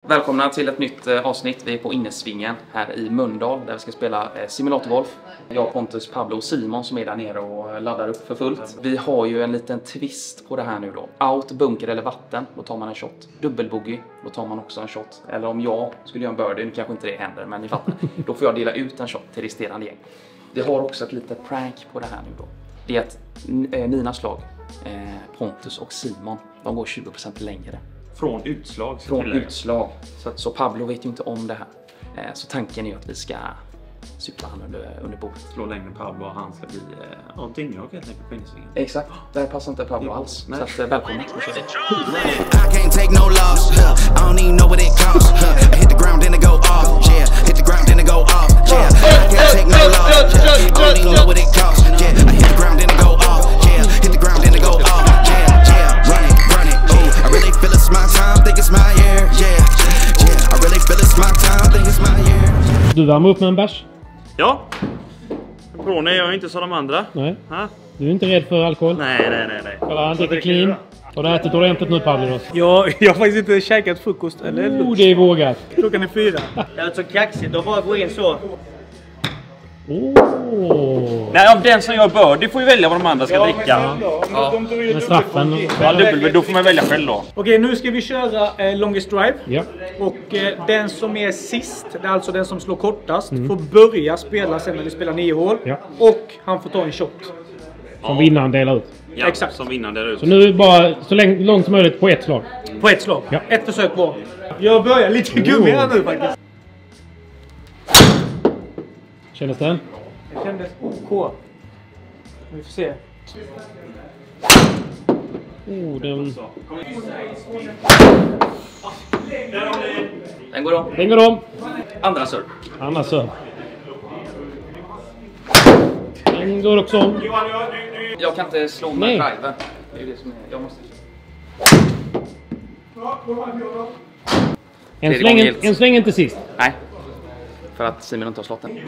Välkomna till ett nytt avsnitt. Vi är på Innesvingen här i Mölndal där vi ska spela simulatorgolf. Jag, Pontus, Pablo och Simon som är där nere och laddar upp för fullt. Vi har ju en liten twist på det här nu då. Out, bunker eller vatten, då tar man en shot. Dubbelbogey, då tar man också en shot. Eller om jag skulle göra en birdie, nu kanske inte det händer, men ni fattar. Då får jag dela ut en shot till resterande gäng. Vi har också ett litet prank på det här nu då. Det är att mina slag, Pontus och Simon, de går 20% längre. Från utslag? Från utslag. Så Pablo vet ju inte om det här. Så tanken är ju att vi ska cykla han under bordet. Slå längre Pablo och han ska bli dyngraka helt enkelt på Innesvingen. Exakt, det här passar inte Pablo alls. Så att, välkommen. Du värmer upp med en bärs? Ja. Corona är jag inte som de andra. Nej. Ha? Du är inte rädd för alkohol? Nej. Kolla, han dricker clean. Har du ätit ordentligt nu, Pablo? Ja, jag har faktiskt inte käkat frukost eller lunch. Det är vågat. Klockan är 4. Jag är så kaxigt, då bara gå in så. Nej, om den som gör birdie får ju välja vad de andra ska dricka. Men straffen... Då får man välja själv då. Okej, nu ska vi köra longest drive. Ja. Och den som är sist, det är alltså den som slår kortast, får börja spela sen när vi spelar 9 hål. Ja. Och han får ta en shot. Som vinnaren delar ut. Ja, exakt. Som vinnande ut. Så nu är bara så långt som möjligt på ett slag. På ett slag. Ja. Ett försök på. Jag börjar lite gummi här nu faktiskt. Kändes den? Det kändes OK. Vi får se. Den... Den går om. Den går om. Andra serve. Annars så. Den går också om. Jag kan inte slå med driven. Det är det som är... Jag måste... En sväng inte sist. Nej. För att Simon inte har slått den.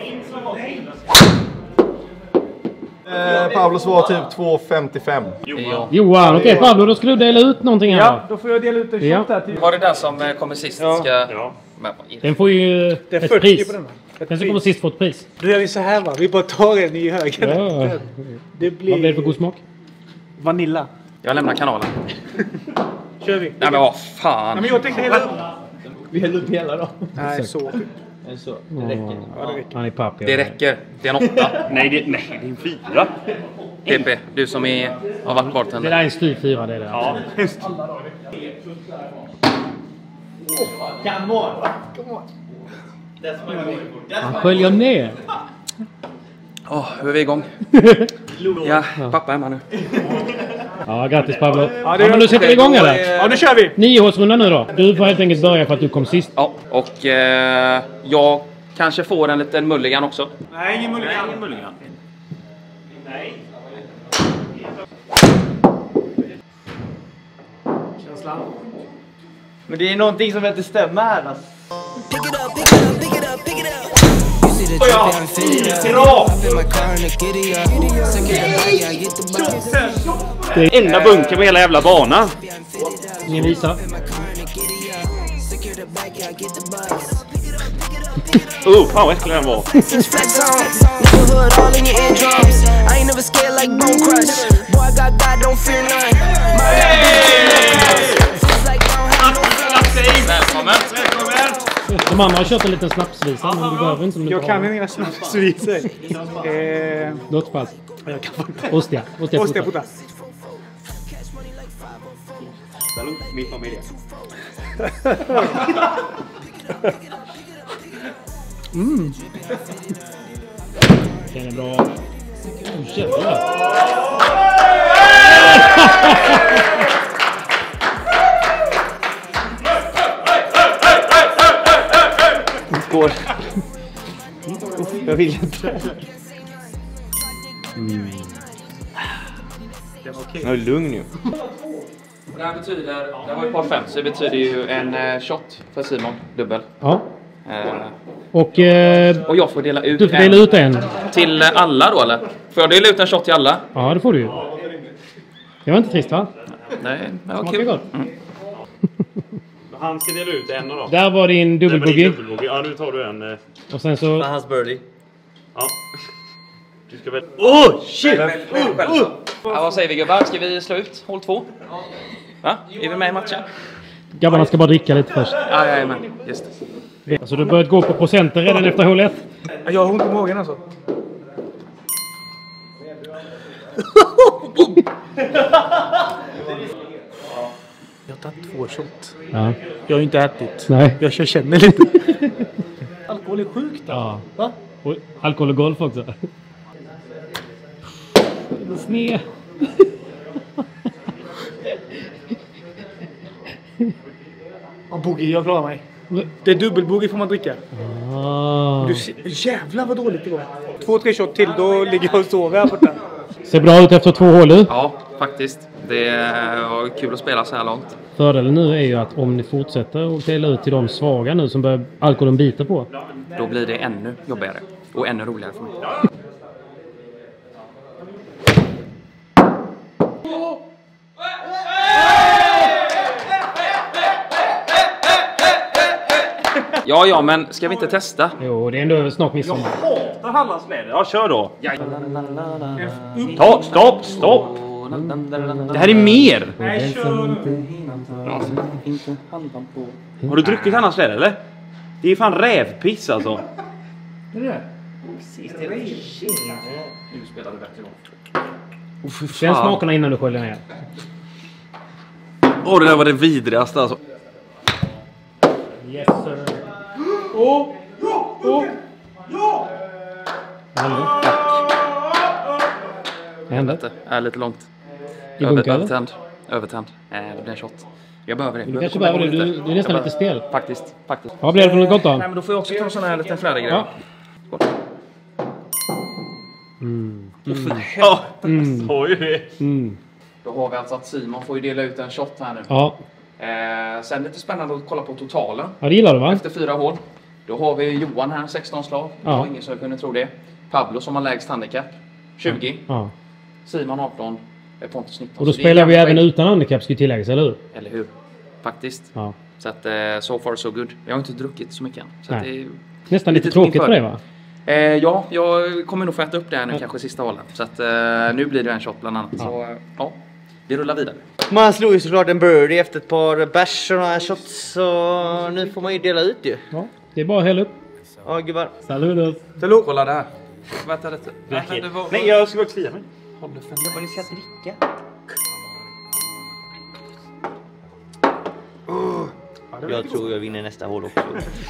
Pablo svarar typ 2,55. Johan, okej Pablo, då ska du dela ut någonting här. Ja, då får jag dela ut en shot här till. Var det den som kommer sist ska... Ja. Den får ju Det är ett 40 pris. på den. Den som kommer sist får ett pris. Då gör vi så här va, vi bara tar en i högen. Ja. Det blir... Vad blir det för god smak? Vanilla. Jag lämnar kanalen. Kör vi. Nej men vad fan. Nej, men jag tänkte hela upp. Vi häller upp hela då. Nej, så. Så, det räcker. Ja, det räcker. Han är papp. Det räcker. Det är en 8. Nej, det är en 4. PP, du som har varit Det bartender. där är en styr 4, det är det. Ja. Come on. Han sköljer ner. Nu är vi igång. Ja, pappa är hemma nu. Ja, grattis Pablo. Ja, Men nu sätter vi igång eller? Ja, nu kör vi. 9-hålsrunda nu då. Du får helt enkelt börja för att du kom sist. Ja, och jag kanske får en liten mulligan också. Nej, ingen mulligan. Nej. Känslan. Men det är någonting som inte stämmer här alltså. Enda bunker på hela jävla banan. Ingen visa. Fan vad äcklig den var. Välkommen! De andra har kört en liten snapsvisa, men du behöver inte. Jag kan inga snabbt-visor. Låt pass. Jag kan inte. Ostia puta. Min familj. Den är bra. Jävlar. Går. Jag vill inte. Jag är lugn nu. Det här betyder, det var ju par 5, så det betyder ju en shot för Simon, dubbel. Ja. Och jag får dela ut du får dela ut en. Till alla då, eller? Får jag dela ut en shot till alla? Ja, det får du ju. Det var inte trist, va? Nej, det var Smakar kul. gott. Han ska dela ut en då. Där var din dubbelbogey. Ja, nu tar du en. Och sen så... Hans birdie. Ja. Du ska väl... Shit! Ja, vad säger vi gubbar? Ska vi slå ut hål 2? Va? Är vi med i matchen? Grabbarna ska bara dricka lite först. Ja, jag är med. Just det. Alltså du har börjat gå på procenten redan efter hål 1. Jag har ont i magen alltså. Jag tar 2 shot. Ja. Jag har ju inte ätit. Nej. Jag känner lite. Alkohol är sjukt då. Ja. Va? Och alkohol och golf också. Sned. Ja, boogie, jag klarar mig. Det är dubbelboogie får man dricka. Ah. Du ser, jävlar vad dåligt det går. 2-3 shot till, då ligger jag och sover här borta. Ser bra ut efter 2 hål nu. Ja, faktiskt. Det var kul att spela så här långt. Fördelen nu är ju att om ni fortsätter och dela ut till de svaga nu som börjar alkoholen bita på. Då blir det ännu jobbigare. Och ännu roligare för mig. Ja, men ska vi inte testa? Jo, det är ändå snart midsommar. hatar Hallandsläder. Ja, kör då. Stopp. Det här är mer. Nej, kör. Har du druckit Hallandsläder eller? Det är fan rävpiss alltså. Är det? Nu spelar du bättre då. Känn smakerna innan du sköljer ner. Det där var det vidrigaste alltså. Yes sir. Vad hände? Är lite långt. I bunkern, eller? Övertänd. Det blir en shot. Jag behöver det. Du kanske behöver det. Du är nästan lite stel. Faktiskt. Vad blir det för något gott då? Nej, men då får jag också ta sån här liten flädergrej. Ja. Så ju det. Då har vi alltså att Simon får ju dela ut en shot här nu. Ja. Sen lite spännande att kolla på totalen. Ja, det gillar du va? Efter 4 hål. Då har vi Johan här, 16 slag. Ja. Det var ingen som kunde tro det. Pablo som har lägst handikapp, 20. Ja. Simon 18. Pontus 19. Och då Så det är spelar vi jämnt även poäng. utan handikapp, ska ju tilläggas, eller hur? Eller hur? Faktiskt. Ja. Så att so far so good. Jag har inte druckit så mycket än. Så att det är Nästan lite lite till min tråkigt för dig va? ja, jag kommer nog få äta upp det här nu kanske sista hålen. Så att nu blir det en shot bland annat. Så ja, vi rullar vidare. Man slog ju såklart en birdie efter ett par bärs och några shots. Så nu får man ju dela ut ju. Ja. Det är bara att hälla upp. Ja, gubbar. Saludos. Kolla där. Vänta lite. Nej, jag ska bara klia mig. Håll det för Vad ni ska dricka? Jag tror jag vinner nästa hål också.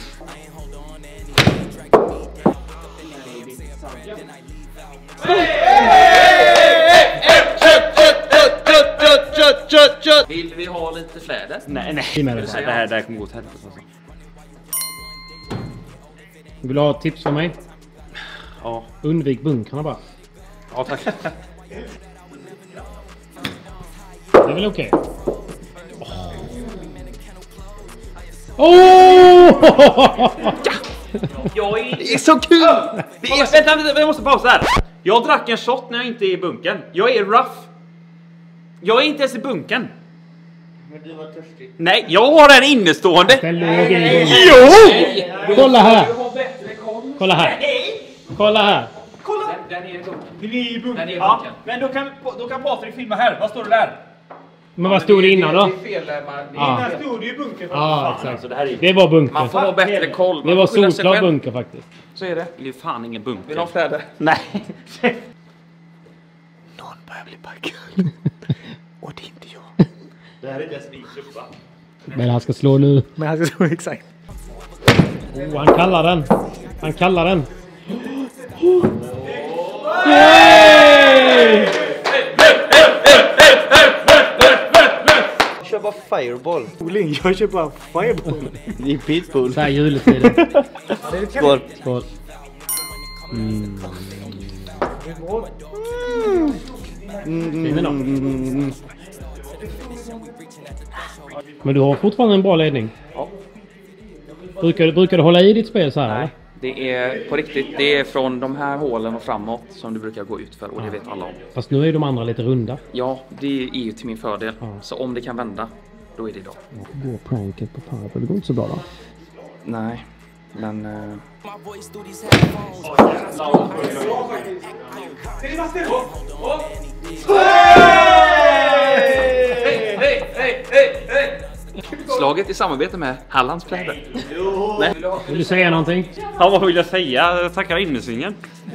Vill vi ha lite fläder? Nej. Det här kommer gå åt helvete alltså. Vill du ha ett tips från mig? Ja. Undvik bunkrarna bara. Ja, tack. Det är väl okej? Det är så kul! Vänta, jag måste pausa här. Jag drack en shot när jag inte är i bunken. Jag är rough. Jag är inte ens i bunken. Men du var törstig. Nej, jag har en innestående. Den låg i. Jo! Kolla här! Kolla här! Kolla här! Den är i bunken. Vill ni i bunken? Den är i Ja, bunken. men då kan Patrik filma här. Vad står det där? Men vad stod det innan då? Det är fel. Ja. Där stod det ju i bunken. Ja, exakt. Så det här är Det var bunker. Man får ha bättre koll. Det var Man får skylla sig solklar själv. bunker faktiskt. Så är det. ju fan ingen bunker. Vill du ha fläder? Nej. Någon börjar bli packad. Och det är inte jag. Det här är inte min suppa. Men han ska slå nu. Men han ska slå exakt. Oh, han kallar den. Han kallar den. Kör bara fireball. Olin, jag kör bara fireball. Det är pitbull. Så här juletiden. Skål. Skål. Fin idag. Men du har fortfarande en bra ledning. Ja. Brukar du hålla i ditt spel så här? Nej, Eller? det är på riktigt. Det är från de här hålen och framåt som du brukar gå ut för. Och det vet alla om. Fast nu är de andra lite runda. Ja, det är ju till min fördel. Ja. Så om det kan vända då är det idag. Går pranket på Pavel. Det går inte så bra va? Nej, men... Slaget i samarbete med Hallands kläder. Nej. Vill du säga någonting? Ja, vad vill jag säga? Jag tackar innesvingen.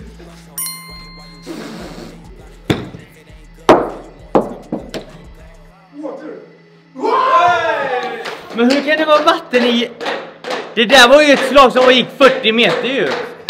Men hur kan det vara vatten i... Det där var ju ett slag som gick 40 meter ju.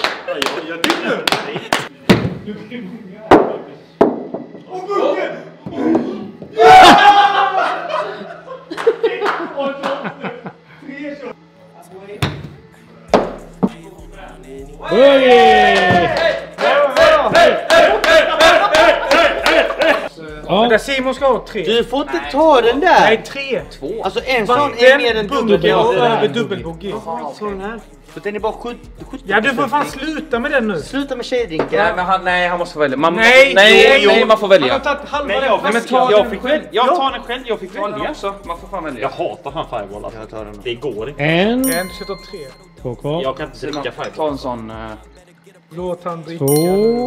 Ja. Där Simon ska ha 3. Du får inte ta den där. Nej, 3. 2. Alltså en sån är mer än bunker och över dubbel. dubbelbogey. Sån här. Så den är bara 70. Ja, du får fan sluta med den nu. Sluta med tjejdrinkar. Nej, men han måste få välja. Nej, Man får Han har välja. tagit halva Nej, den jag flaskan. fick välja. Jag tar den själv. Jag fick Ja, välja. också. Man får fan välja. Jag hatar fan Fireball. Alltså. Jag tar den. Det går inte. En. Du ska ta 3. 2 kvar. Jag kan inte dricka Fireball. Ta en sån... Låt han dricka. 2.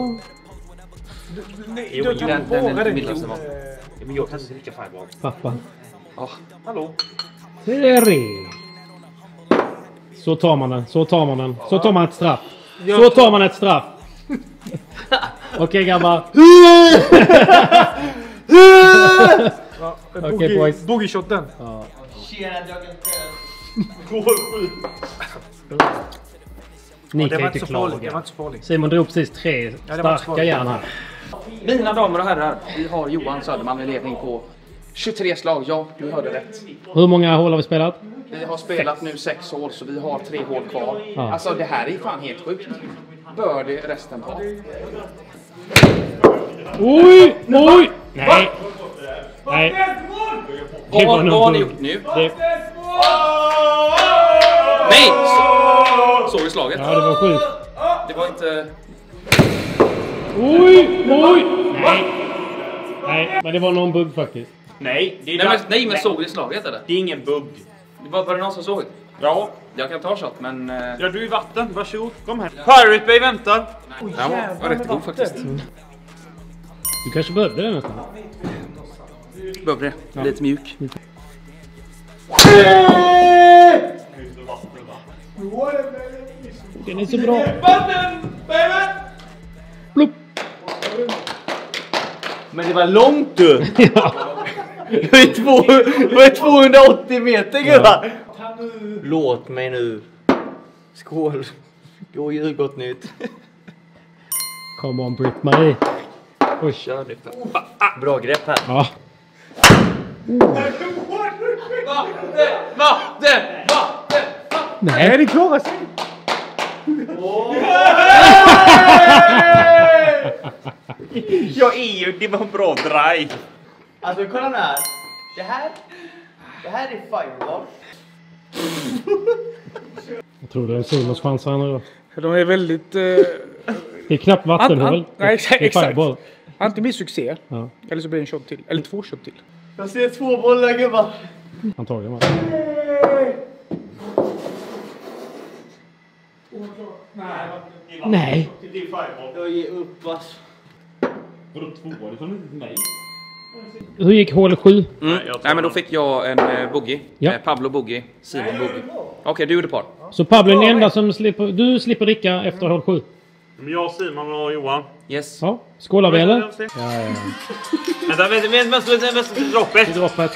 Nej, Jo, du den tar är bara lite den. mildaste var. Men jag kan inte dricka Fireball. Pappa. Hallå? 3. Så tar man den. Så tar man den. Så tar man ett straff. Så tar man ett straff. Okej, grabbar. Okej, boys. Boogie-shotten. Ni Det kan var inte inte så farligt. Det var klaga. inte så farligt. Simon drog precis 3 det var inte starka järn här. Mina damer och herrar, vi har Johan Söderman i ledning på 23 slag. Ja, du hörde rätt. Hur många hål har vi spelat? Vi har spelat nu 6 hål, så vi har 3 hål kvar. Ja. Alltså, det här är fan helt sjukt. Bör det resten ha? Oj! Oj! Nej! Nej. Det var Vad nog har ni bugg. gjort nu? Det, Nej! Såg du slaget? ja, det var sjukt. Det var inte... Oj! Oj! Nej. Nej, men det var någon bugg faktiskt. Nej, det är Nej, men såg du slaget eller? Det är ingen bugg. Var det någon som såg? Ja. Jag kan ta shot, men... Ja, du är i vatten. Varsågod. Kom här. Pirate Bay väntar. Den var rätt god faktiskt. Du kanske behövde den nästan. Behöver det. Lite mjuk. Den är så bra. Plupp. Men det var långt du. Ja. Det var 280 meter gubbar. Låt mig nu. Skål. God jul, gott nytt. Come on, Britt-Marie. Oj. Bra grepp här. Ja. Vatten! Nej. Det klarar sig. Jag är ju... Det var en bra drive. Alltså kolla här. Det här är Fireball. Jag tror det är Simons chans här nu då. De är väldigt... Det är knappt vattenhål. Nej, exakt. Det är fireball. Antingen blir succé. Ja, Eller så blir det en shot till. Eller 2 shot till. Jag ser 2 bollar gubbar. antagligen. Va? Nej. Det är Fireball. Jag ger upp vass. Vadå 2? Det får inte mig. Hur gick hål 7? Nej, men då fick jag en boogie. Ja. Pablo boogie, Simon boogie. Okej, du gjorde par. Så Pablo är den enda som slipper... Du slipper dricka efter hål 7. Men jag, Simon och Johan. Yes. Ja. Skålar vi eller? Ja, Ja. Vänta, droppet. I droppet.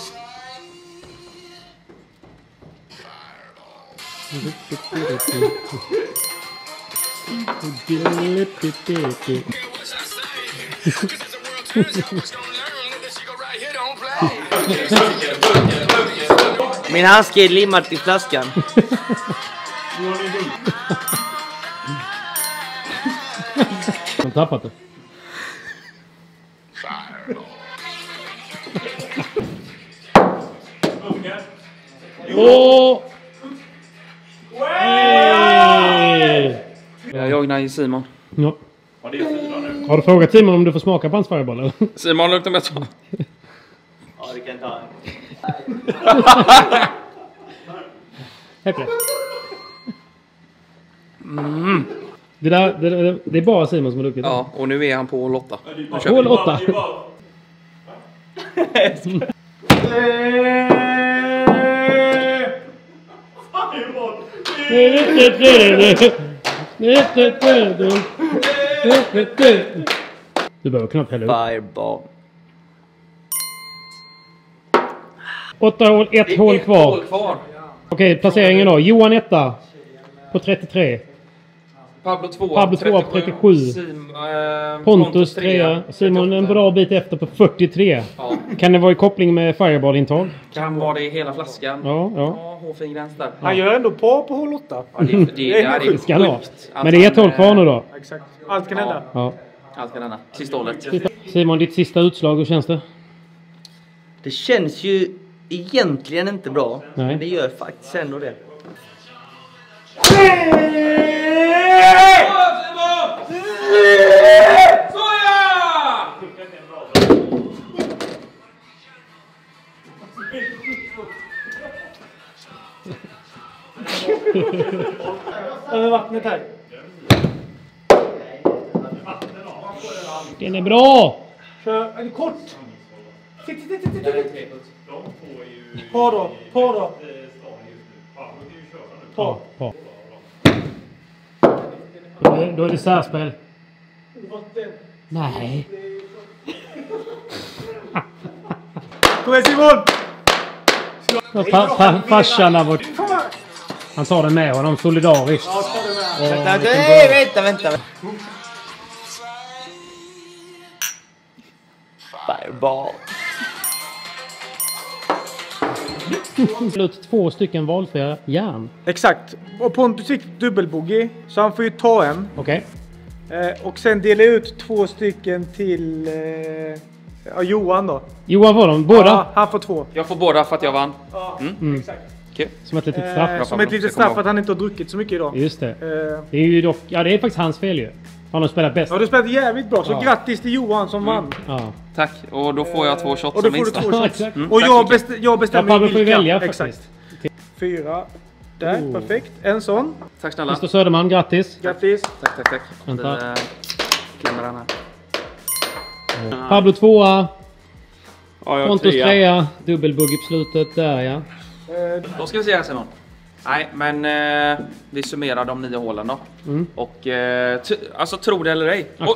Min handske är limmad till flaskan. Jag har tappat det. Åh! Hey! Jag är Simon. Ja. Har du frågat Simon om du får smaka på hans fireball eller? Simon, luktar med så. Ja, det kan ta en. Häpple. Det är bara Simon som har druckit. Ja, och nu är han på hål 8. Hål 8. Du behöver knappt hälla upp. Fireball. 8 hål, 1 hål kvar. Okej, placeringen då. Johan 1 på 33. Pablo 2 på 37. Pontus 3. Simon en bra bit efter på 43. Ja. Kan det vara i koppling med Fireball-intag? Kan vara det i hela flaskan. Ja. Hårfin gräns där. Han gör ändå på hål 8. Ja, det är Ska han ha. sjukt. Men det är 1 hål kvar nu då. Exakt. Allt kan hända. Ja. Allt kan hända. Sista hålet. Simon, ditt sista utslag, hur känns det? Det känns ju egentligen inte bra. Nej. Men det gör faktiskt ändå det. Över vattnet här. Den är bra! Kör kort. Sitt. På då. Ja. Då är det särspel. Nej. Kom igen Simon! Farsan har varit... Han tar den med honom solidariskt. Vänta. Fireball. Slut 2 stycken valfria järn. Exakt. Och Pontus fick dubbelbogey. Så han får ju ta en. Okej. Och sen dela ut 2 stycken till Johan då. Johan var de båda. Ja, han får 2. Jag får båda för att jag vann. Exakt. Kul. Som ett litet straff. Som ett litet straff att han inte har druckit så mycket idag. Just det. Det är ju dock... Ja, det är faktiskt hans fel ju. Han har spelat bäst. Ja, du spelat jävligt bra. Så Ja. grattis till Johan som vann. Ja. Tack. Och då får jag 2 shots Och som då får du vinst. 2 shots. Exakt. Och Tack, jag bestämmer Pablo får ju välja Exakt. faktiskt. 4. Där, perfekt. En sån. Tack snälla. Mr Söderman, grattis. Grattis. Tack. Vänta. Vi klämmer den här. Pablo 2. Ja, jag Pontus 3. 3. Dubbelbugg på slutet. Där ja. Då ska vi se här Simon. Nej, men vi summerar de 9 hålen då. Och alltså tro det eller ej. Åh,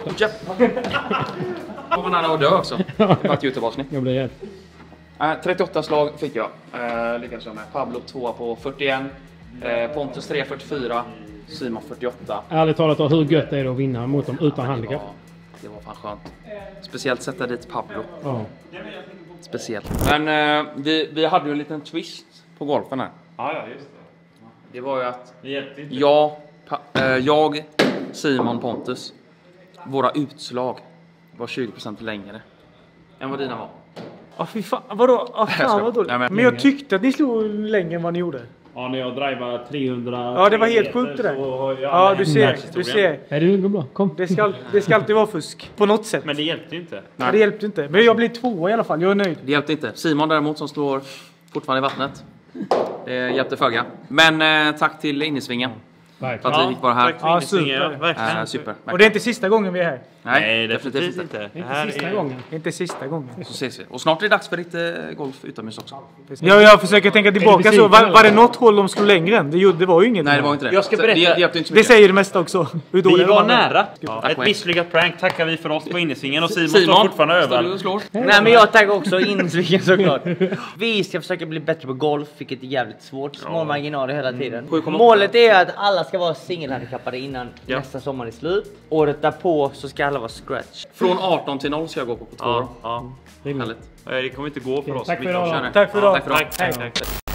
var nära att dö också. Det var ett YouTube-avsnitt. Jag blir rädd. 38 slag fick jag. Lyckades jag med. Pablo 2 på 41. Pontus 3 44. Simon 48. Ärligt talat, hur gött är det att vinna mot dem utan handikapp? Det var fan skönt. Speciellt sätta dit Pablo. Ja. Speciellt. Men vi hade ju en liten twist på golfen här. Ja, just det. Det var ju att Det hjälpte inte. jag, Simon, Pontus, våra utslag var 20% längre än vad dina var. Ja, fy fan. Vadå? Ja, fan vad dåligt. Ja, Men jag tyckte att ni slog längre än vad ni gjorde. Ja, när jag driver 300. Ja, det var helt sjukt det där. Ja, du ser. Är det går bra? Kom. Det ska alltid vara fusk. På något sätt. Men det hjälpte ju inte. Ja, det hjälpte inte. Men jag blir 2 i alla fall. Jag är nöjd. Det hjälpte inte. Simon däremot som står fortfarande i vattnet. Det hjälpte föga. Men tack till Innesvingen. För att vi fick vara här. Ja, super. Verkligen. Super. Och det är inte sista gången vi är här. Nej, definitivt inte. Det här Sista är... gången. Inte sista gången. Så ses vi. Och snart är det dags för lite golf utomhus också. Ja, jag försöker tänka tillbaka så. besviken, Var det något håll de slog längre än? Det var ju inget. Nej, det var inte det. Jag ska Så berätta. Det hjälpte inte så Det mycket. säger det mesta också. Hur dåliga Vi de var nära. Tack, Ett Wayne. misslyckat prank tackar vi för oss på Innesvingen och Simon står fortfarande står du över. och slår? Nej, men jag tackar också Innesvingen såklart. Vi ska försöka bli bättre på golf, vilket är jävligt svårt. Små marginaler hela tiden. 7,8. Målet är att alla ska vara singelhandikappade innan nästa sommar är slut. Året därpå så ska alla vara scratch. Från 18 till 0 ska jag gå på 2 år. Ja. Härligt. Det kommer inte gå för oss. Tack för Vi idag. Kör det. Tack för idag. Tack för idag. Tack.